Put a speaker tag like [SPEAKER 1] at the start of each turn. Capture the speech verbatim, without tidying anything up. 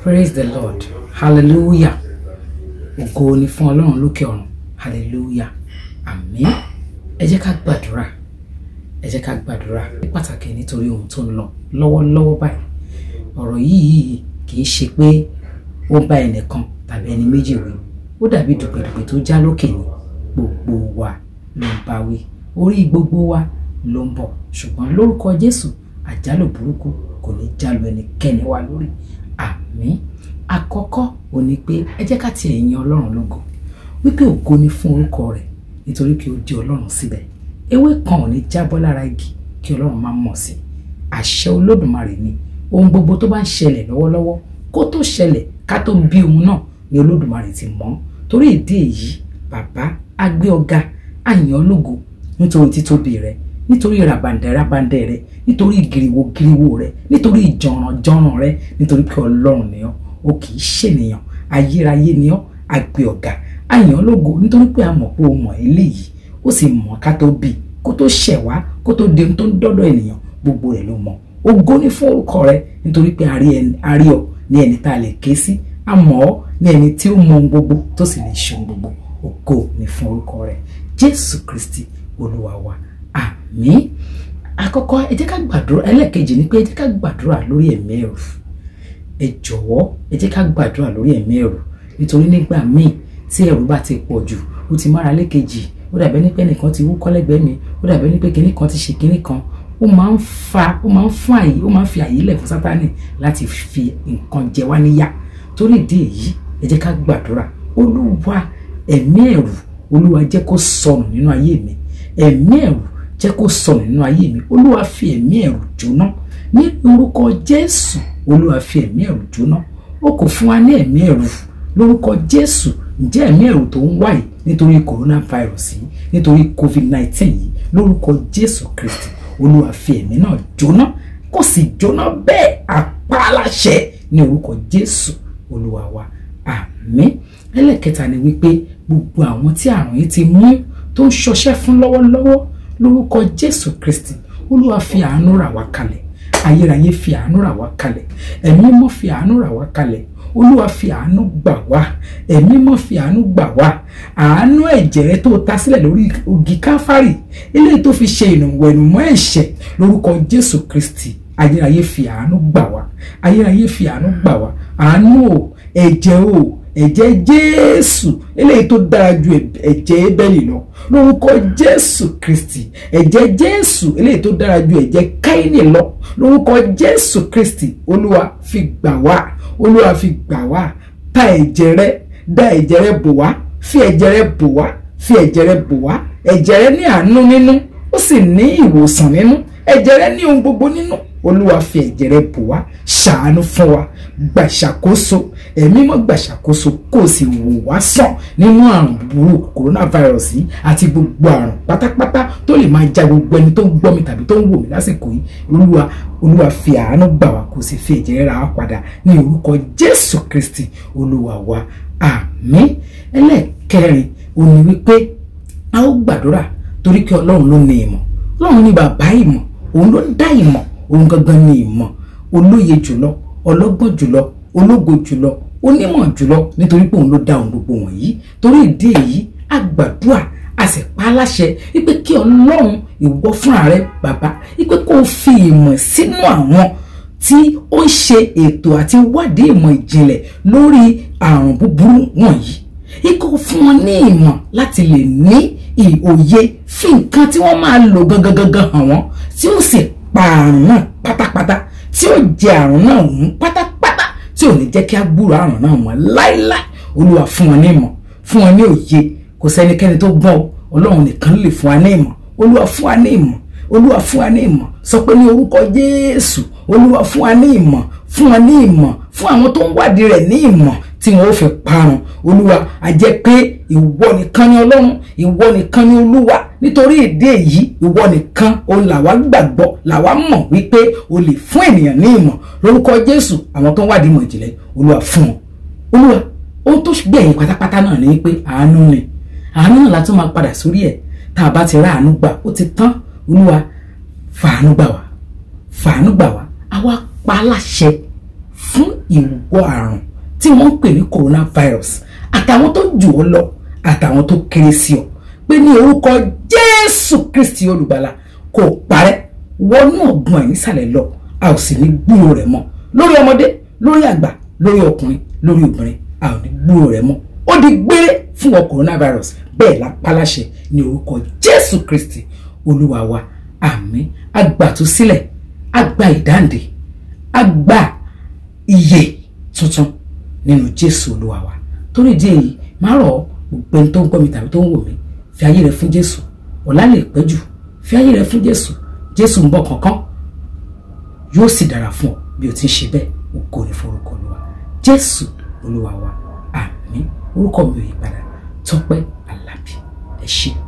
[SPEAKER 1] Praise the Lord. Hallelujah. Ògo ni fún Ọlọ́run lókè ọ̀run. Hallelujah. Àmín. Ẹ jẹ́ ká gbàdúrà. Ẹ jẹ́ ká gbàdúrà. Ní pàtàkì nítorí ohun tó ń lọ lọ́wọ́lọ́wọ́ báyìí. Ọ̀rọ̀ yìí kì í ṣe pé ó bá ẹnìkan tàbí ẹni méjì wí. Ó dàbí dùgbẹ̀dùgbẹ̀ tó já lókè ni. Gbogbo wa ló ń bá wí. Orí gbogbo wa ló ń bọ̀. Ṣùgbọ́n lórúkọ Jésù, àjálù burúkú kò ní jálù ẹnikẹ́ni wa lórí. Àmín. Àkọ́kọ́ ó ní pé ẹ jẹ́ ká ti ẹ̀yìn Ọlọ́run lógo. Wípé ògo ni fún orúkọ rẹ̀ nítorí pé ó di Ọlọ́run síbẹ̀. Ewé kan ò ní jábọ́ lára igi kí Ọlọ́run má mọ̀ sí. Àṣẹ Olódùmarè ni ohun gbogbo tó bá ń ṣẹlẹ̀ lọ́wọ́lọ́wọ́ kó tó ṣẹlẹ̀ ká tó bí ohun náà ni Olódùmarè ti mọ̀. Torí ìdí èyí, bàbá á gbé ọ̀gá, á yìn ọ́ lógo nítorí títóbi rẹ̀, nítorí ràbàǹdẹ̀ ràbàǹdẹ̀ rẹ̀, nítorí gìrìwò gìrìwò rẹ̀, nítorí ìjọ̀ràn jọ̀ràn rẹ̀, nítorí pé Ọlọ́run ni ọ́, ó kì í ṣènìyàn, ayérayé ni ọ́, á gbé ọ̀gá, á yìn ọ́ lógo nítorí pé a mọ̀ pé o mọ̀ eléyìí, ó sì mọ̀ ká tó bí, kó tó ṣẹ̀ wá, kó tó di ohun tó ń dọ́dọ̀ ènìyàn, gbogbo rẹ̀ ló mọ̀. Ògo ni fún orúkọ rẹ̀ nítorí pé a rí ọ ní ẹni tá a lè ké sí, a mọ̀ ọ́ ní ẹni tí ó mọ̀ ohun gbogbo tó sì lè ṣe ohun gbogbo. Ògo ni fún orúkọ rẹ̀. Jésù Kristi Olúwa wa. Àmín. Àkọ́kọ́ ẹ jẹ́ ká gbàdúrà, ẹlẹ́ẹ̀kejì ni pé ẹ jẹ́ ká gbàdúrà lórí ẹ̀mí ẹ̀rù. Ẹ jọ̀wọ́ ẹ jẹ́ ká gbàdúrà lórí ẹ̀mí ẹ̀rù nítorí nígbà míì tí ẹ̀rù bá ti pọ̀ jù, ó ti mára lékejì, ó dàbí ẹni pé ẹnìkan ti wúkọ́ lẹ́gbẹ̀ẹ́ mi, ó dàbí ẹni pé kinní kan ti ṣe kinní kan, ó máa ń fa ó máa ń fún àyè ó máa ń fi àyè lẹ̀ fún Sátánì láti fi nǹkan jẹ wá níyà. Torí ìdí èyí, ẹ jẹ́ ká gbàdúrà. Olúwa, ẹ̀mí ẹ̀rù, Olúwa jẹ́ kó sọnù nínú ayé mi. Ẹ̀mí ẹ̀rù jẹ́ kó sọnù nínú ayé mi. Olúwa fi ẹ̀mí ẹ̀rù jóná ní orúkọ Jésù. Olúwa fi ẹ̀mí ẹ̀rù jóná. Ó kò fún wa ní ẹ̀mí ẹ̀rù lórúkọ Jésù. Ǹjẹ́ ẹ̀mí ẹ̀rù tó ń wá yìí nítorí coronavirus yìí, nítorí covid nineteen yìí, lórúkọ Jésù Kristi, Olúwa fi ẹ̀mí náà jóná, kó sì jóná bẹ́ẹ̀, apá aláṣẹ ní orúkọ Jésù Olúwa wa. Àmín. Ẹlẹ́kẹta ni wípé gbogbo àwọn tí àrùn yìí ti mú tó ń ṣọṣẹ́ fún lọ́wọ́lọ́wọ́, lórúkọ Jésù Kristi, Olúwa fi àánú rà wá kalẹ̀. Ayérayé fi àánú rà wá kalẹ̀. Ẹ̀mí mọ́ fi àánú rà wá kalẹ̀. Olúwa fi àánú gbà wá. Ẹ̀mí mọ́ fi àánú gbà wá. Àánú ẹ̀jẹ̀ rẹ̀ tó ta sílẹ̀ lórí igi Káfárì, eléyìí tó fi ṣe ìnùwẹ̀nùmọ́ ẹ̀ṣẹ̀, lórúkọ Jésù Kristi, ayérayé fi àánú gbà wá. Ayérayé fi àánú gbà wá. Àánú o, ẹ̀jẹ̀ o, ẹ̀jẹ̀ Jésù eléyìí tó dára ju ẹ̀jẹ̀ Ébẹ́lì lọ, lórúkọ Jésù Kristi. Ẹ̀jẹ̀ Jésù eléyìí tó dára ju ẹ̀jẹ̀ Káínì lọ, lórúkọ Jésù Kristi. Olúwa fi gbà wá. Olúwa fi gbà wá. Ta ẹ̀jẹ̀ rẹ̀, dá ẹ̀jẹ̀ rẹ̀ bò wá, fi ẹ̀jẹ̀ rẹ̀ bò wá, fi ẹ̀jẹ̀ rẹ̀ bò wá. Ẹ̀jẹ̀ rẹ̀ ní àánú nínú, ó sì ní ìwòsàn nínú. Ẹ̀jẹ̀ rẹ̀ ní ohun gbogbo nínú. Olúwa fi ẹ̀jẹ̀ rẹ̀ bò wá, ṣàánú fún wa, gbà ṣàkóso. Ẹ̀mí mọ́ gbà ṣàkóso kó sì wò wá sàn nínú àrùn búburú coronavirus yìí àti gbogbo àrùn pátápátá tó lè máa ja gbogbo ẹni tó ń gbọ́ mi tàbí tó ń wò mí lásìkò yìí. Olúwa, Olúwa fi àánú gbà wá, kó sì fi ẹ̀jẹ̀ rẹ̀ rà wá padà ní orúkọ Jésù Kristi Olúwa wa. Àmín. Ẹlẹ́ẹ̀kẹrin ó ní wípé a ó gbàdúrà torí pé Ọlọ́run ló ní ìmọ̀. Ọlọ́run ní bàbá ìmọ̀, òun ló dá ìmọ̀, òun gangan ní ìmọ̀, olóye jùlọ, ọlọ́gbọ́n jùlọ, ológo jùlọ, onímọ̀ jùlọ, nítorí pé òun ló dá ohun gbogbo wọ̀nyí. Torí ìdí èyí, a gbàdúrà, a sì pa á láṣẹ wípé kí Ọlọ́run ìwọ fúnra rẹ bàbá, wípé kó fi ìmọ̀ sínú àwọn tí ó ń ṣe ètò àti wádìí ìmọ̀ ìjìnlẹ̀ lórí àrùn búburú wọ̀nyí. Ikọ̀ fún wọn ní ìmọ̀ láti lè ní ìòye fi nǹkan tí wọ́n máa lò gangan gangan hàn wọ́n, tí ó sì pa àrùn náà pátápátá, tí ó jẹ àrùn náà mú pátápátá, tí ò ní jẹ́ kí á gbúrò àrùn náà mọ́ láíláí. Olúwa fún wọn ní ìmọ̀, fún wọn ní òye. Kò sẹ́nikẹ́ni tó gbọ́n, Ọlọ́run nìkan lè fún wa ní ìmọ̀. Olúwa fún wa ní ìmọ̀. Olúwa fún wa ní ìmọ̀. Sọ pé ní orúkọ Jésù, Olúwa fún wa ní ìmọ̀, fún wa ní ìmọ̀, fún àwọn tó ń wádìí rẹ̀ ní ìmọ̀ tí wọn ó fi parun. Olúwa, a jẹ́ pé ìwọ nìkan ni Ọlọ́run, ìwọ nìkan ni Olúwa. Nítorí ìdí èyí, ìwọ nìkan òun làwa gbàgbọ́, làwa mọ̀ wípé o lè fún ènìyàn ní ìmọ̀. Lórúkọ Jésù, àwọn tó ń wádìí ìmọ̀ ìjìnlẹ̀, Olúwa fún wọn. Olúwa, ohun tó gbẹ̀yìn pátápátá náà ni pé àánú ni. Àánú náà la tún máa padà sórí ẹ̀. Tá a bá ti rá àánú gbà, ó ti tán. Olúwa, fàánú gbà wá, fàánú gbà wá. Àwa pa á láṣẹ fún ìwọ àrùn tí wọ́n ń pè ní coronavirus àtàwọn tó jù ọ́ lọ àtàwọn tó kéré sí ọ pé ní orúkọ Jésù Kristi olùgbàlà kò parẹ́ wọnú ọ̀gbun ẹ̀ nísàlẹ̀ lọ a ò sì ní gbúrò rẹ̀ mọ́ lórí ọmọdé lórí àgbà lórí ọkùnrin lórí obìnrin a ò ní gbúrò rẹ̀ mọ́ ó di gbére fún ọ coronavirus bẹ́ẹ̀ la paláṣẹ ní orúkọ Jésù Kristi olúwa wa àmín. agbàtúsílẹ̀ agba ìdáǹdè agba ìyè tuntun nínú Jésù olúwa wa. torí ìdí èyí máa rọ̀ gbogbo ẹni tó ń gbọ́ mi tàbí tó ń wò mí fi ayé rẹ fún Jésù ọ̀la lè pẹ́ jù fi ayé rẹ fún Jésù Jésù ń bọ̀ kankan yóò sì dára fún ọ bí o ti ń ṣe bẹ́ẹ̀ ògo ni fún orúkọ olúwa Jésù olúwa wa àmín. orúkọ mi ò yí padà Tọ́pẹ́ Àlàbí ẹ ṣé.